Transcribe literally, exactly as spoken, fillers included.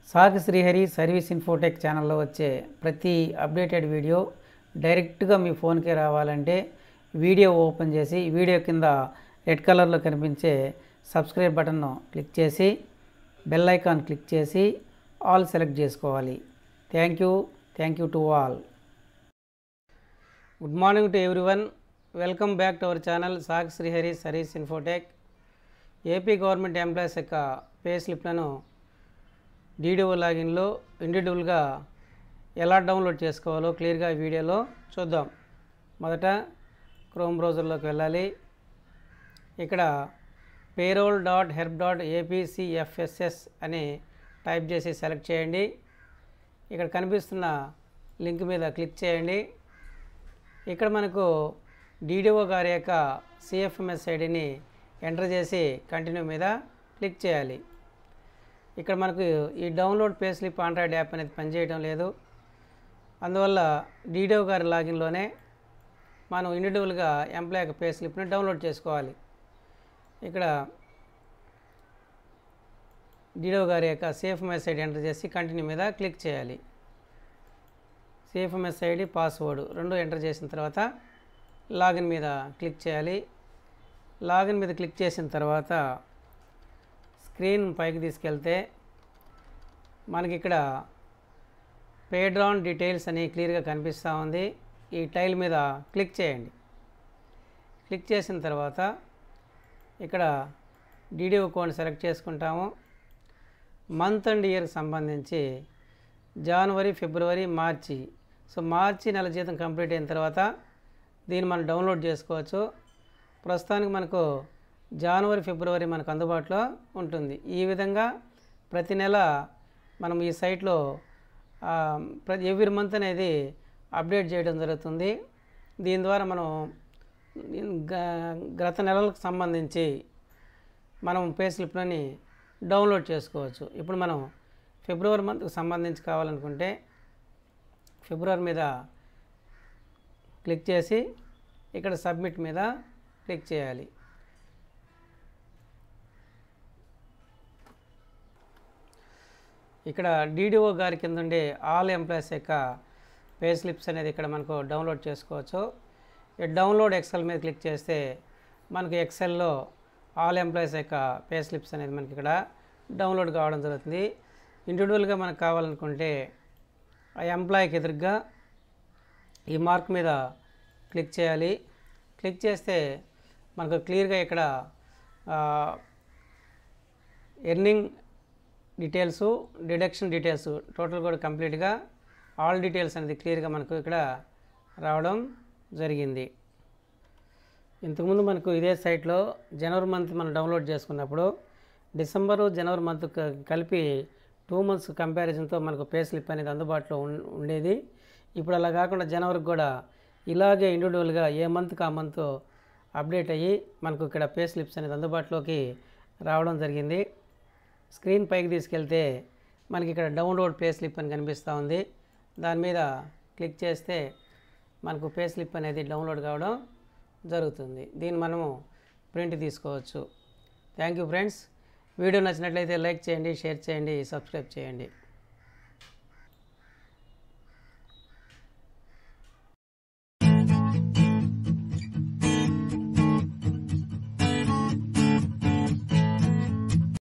సాగి Srihari service Infotech ఛానల్లో వచ్చే ప్రతి అప్డేటెడ్ వీడియో డైరెక్ట్గా మీ ఫోన్కే రావాలంటే వీడియో ఓపెన్ చేసి వీడియో కింద రెడ్ కలర్లో కనిపించే సబ్స్క్రైబ్ బటన్ను క్లిక్ చేసి బెల్ ఐకాన్ క్లిక్ చేసి ఆల్ సెలెక్ట్ చేసుకోవాలి. Thank you thank you to all. Good morning to everyone. Welcome back to our channel Sagi Srihari service infotech. AP government employees యొక్క pay స్లిప్లను డీడీఓ లాగిన్లో ఇండివిజువల్గా ఎలా డౌన్లోడ్ చేసుకోవాలో క్లియర్గా ఈ వీడియోలో చూద్దాం. మొదట క్రోమ్ బ్రౌజర్లోకి వెళ్ళాలి. ఇక్కడ payroll dot herb dot APCFSS అని టైప్ చేసి సెలెక్ట్ చేయండి. ఇక్కడ కనిపిస్తున్న లింక్ మీద క్లిక్ చేయండి. ఇక్కడ మనకు డీడీఓ గారి యొక్క సిఎఫ్ఎంఎస్ ఐడిని ఎంటర్ చేసి కంటిన్యూ మీద క్లిక్ చేయాలి. ఇక్కడ మనకు ఈ download pay slip Android app అనేది పనిచేయడం లేదు. అందువల్ల డీడీఓ గారి లాగిన్లోనే మనం ఇండివిజువల్గా ఎంప్లాయ్ యొక్క పే స్లిప్ని డౌన్లోడ్ చేసుకోవాలి. ఇక్కడ డీడీఓ గారి యొక్క సిఎఫ్ఎంఎస్ ఐడి ఎంటర్ చేసి కంటిన్యూ మీద క్లిక్ చేయాలి. సిఎఫ్ఎంఎస్ ఐడి పాస్వర్డ్ రెండు ఎంటర్ చేసిన తర్వాత లాగిన్ మీద క్లిక్ చేయాలి. లాగిన్ మీద క్లిక్ చేసిన తర్వాత స్క్రీన్ పైకి తీసుకెళ్తే మనకి ఇక్కడ పేడ్ ఆన్ డీటెయిల్స్ అని క్లియర్గా కనిపిస్తూ ఉంది. ఈ టైల్ మీద క్లిక్ చేయండి. క్లిక్ చేసిన తర్వాత ఇక్కడ డీడీఓ కోడ్ని సెలెక్ట్ చేసుకుంటాము. మంత్ అండ్ ఇయర్కి సంబంధించి జనవరి, ఫిబ్రవరి, మార్చి. సో మార్చి నెల జీతం కంప్లీట్ అయిన తర్వాత దీన్ని మనం డౌన్లోడ్ చేసుకోవచ్చు. ప్రస్తుతానికి మనకు జనవరి, ఫిబ్రవరి మనకు అందుబాటులో ఉంటుంది. ఈ విధంగా ప్రతి నెల మనం ఈ సైట్లో ప్రతి ఎవ్రీ మంత్ అనేది అప్డేట్ చేయడం జరుగుతుంది. దీని ద్వారా మనం గత నెలలకు సంబంధించి మనం పే స్లిప్లని డౌన్లోడ్ చేసుకోవచ్చు. ఇప్పుడు మనం ఫిబ్రవరి మంత్కి సంబంధించి కావాలనుకుంటే ఫిబ్రవరి మీద క్లిక్ చేసి ఇక్కడ సబ్మిట్ మీద క్లిక్ చేయాలి. ఇక్కడ డీడీఓ గారి కింద ఉండే ఆల్ ఎంప్లాయీస్ యొక్క పే స్లిప్స్ అనేది ఇక్కడ మనకు డౌన్లోడ్ చేసుకోవచ్చు. ఈ డౌన్లోడ్ ఎక్సెల్ మీద క్లిక్ చేస్తే మనకు ఎక్సెల్లో ఆల్ ఎంప్లాయీస్ యొక్క పే స్లిప్స్ అనేది మనకి ఇక్కడ డౌన్లోడ్ కావడం జరుగుతుంది. ఇండివిజువల్గా మనకు కావాలనుకుంటే ఆ ఎంప్లాయీకి ఎదురుగా ఈ మార్క్ మీద క్లిక్ చేయాలి. క్లిక్ చేస్తే మనకు క్లియర్గా ఇక్కడ earning details, deduction details total కూడా కంప్లీట్గా ఆల్ డీటెయిల్స్ అనేది క్లియర్గా మనకు ఇక్కడ రావడం జరిగింది. ఇంతకుముందు మనకు ఇదే సైట్లో జనవరి మంత్ మనం డౌన్లోడ్ చేసుకున్నప్పుడు డిసెంబరు, జనవరి మంత్ కలిపి టూ మంత్స్ కంపారిజన్తో మనకు పే స్లిప్ అనేది అందుబాటులో ఉండేది. ఇప్పుడు అలా కాకుండా జనవరికి కూడా ఇలాగే ఇండివిజువల్గా ఏ మంత్కి ఆ మంత్ అప్డేట్ అయ్యి మనకు ఇక్కడ పే స్లిప్స్ అనేది అందుబాటులోకి రావడం జరిగింది. స్క్రీన్ పైకి తీసుకెళ్తే మనకి ఇక్కడ డౌన్లోడ్ పే స్లిప్ అని కనిపిస్తూ ఉంది. దాని మీద క్లిక్ చేస్తే మనకు పే స్లిప్ అనేది డౌన్లోడ్ కావడం జరుగుతుంది. దీన్ని మనము ప్రింట్ తీసుకోవచ్చు. Thank you friends. వీడియో నచ్చినట్లయితే లైక్ చేయండి, షేర్ చేయండి, సబ్స్క్రైబ్ చేయండి.